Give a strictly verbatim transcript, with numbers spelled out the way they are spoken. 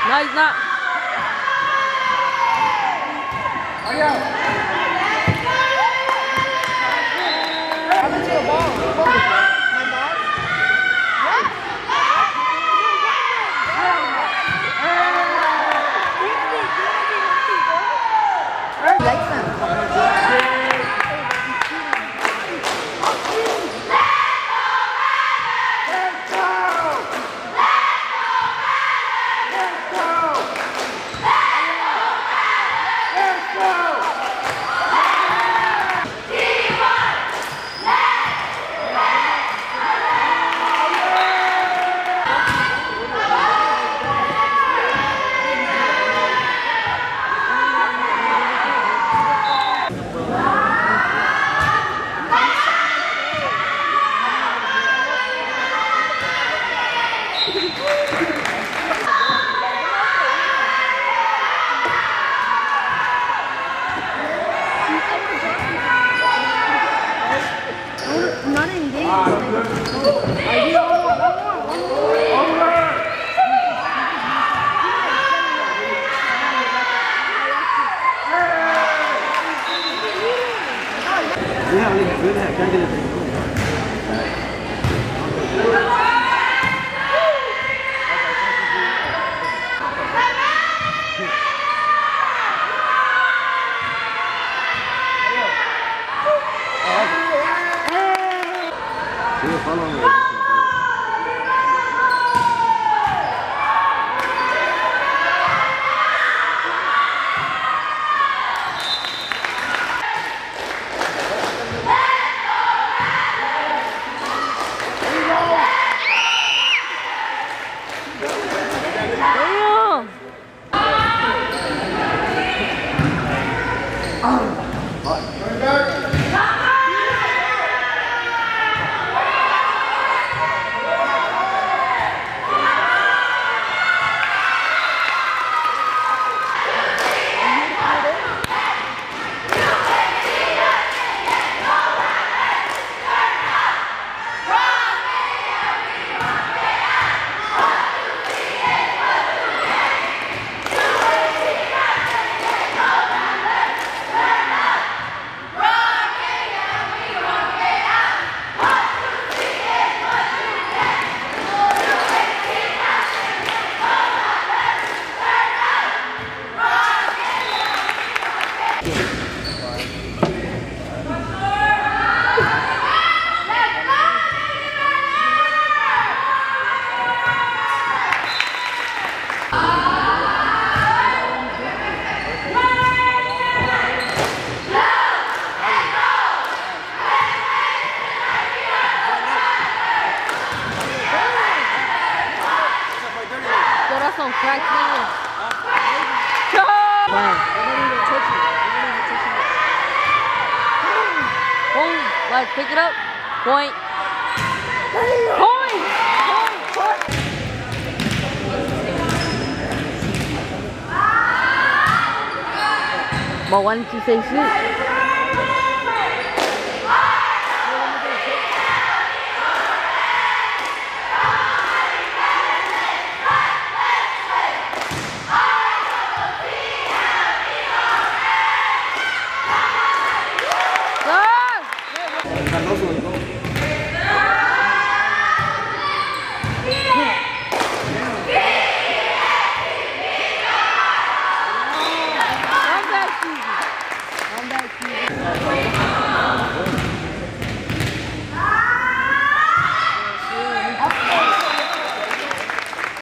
No, he's not. Happened to the ball. My ball? What? Likes them. Not engaged. Like, I do one more, one more, one more. Yeah, good. Can't get it. Some crack hands. Go! Boom. Let's pick it up. Point. Point. Point. But why didn't you say shoot?